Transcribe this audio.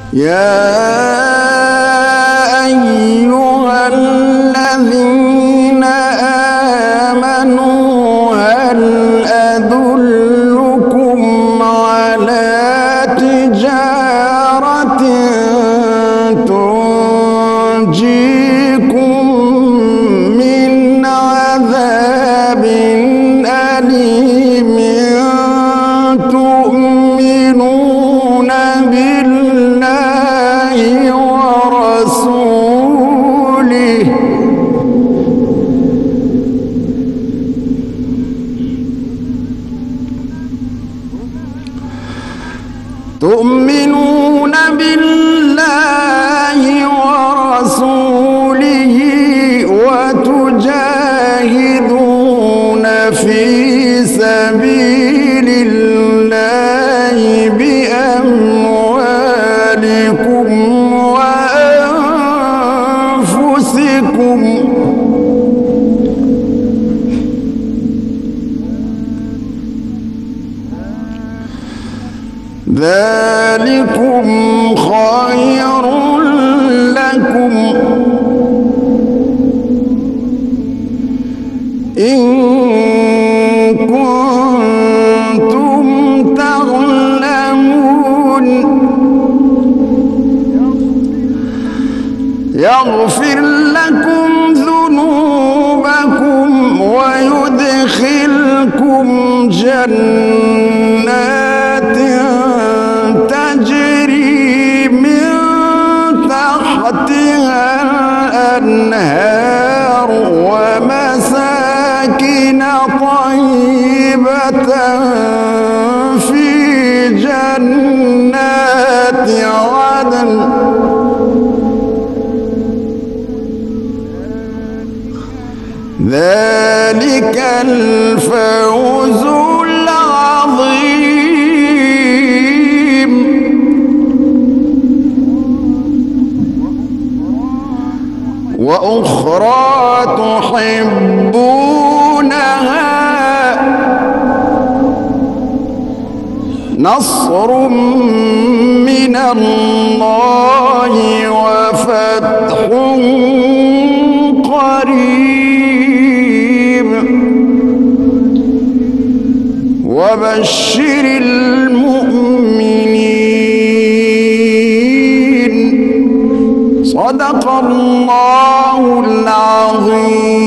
يا أيها الذين آمنوا هل أدلكم على تجارة تنجيكم من عذاب أليم تؤمنون بالله ورسوله وتجاهدون في سبيل الله بأموالكم وأنفسكم ذلكم خير لكم إن كنتم تعلمون يغفر لكم ذنوبكم ويدخلكم جنات تجري من تحتها الأنهار ومساكن طيبة في جنات عدن ذلك الفوز العظيم وأخرى تحبونها نصر من الله وفتح قريب وبشر المؤمنين صدق الله العظيم.